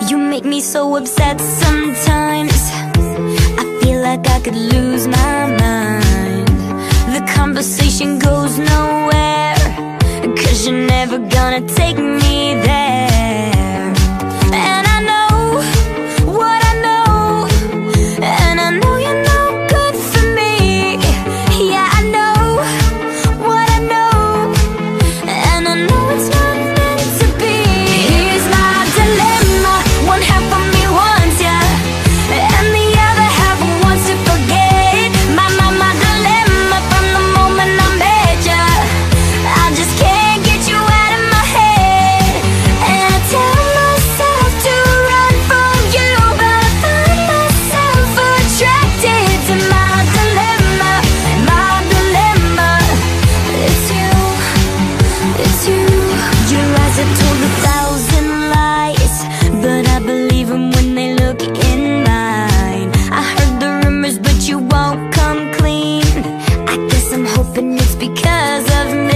You make me so upset sometimes. I feel like I could lose my mind. The conversation goes nowhere, 'cause you're never gonna take me there. And I know what I know, and I know you're no good for me. Yeah, I know what I know, and I know it's not meant to be. Here's my dilemma. One half of me wants ya, and the other half wants to forget. My dilemma from the moment I met ya. I just can't get you out of my head. And I tell myself to run from you, but I find myself attracted to my dilemma. My dilemma, it's you, it's you. Your eyes have told 1,000 lies, but I believe them when they look in mine. I heard the rumors, but you won't come clean. I guess I'm hoping it's because of me.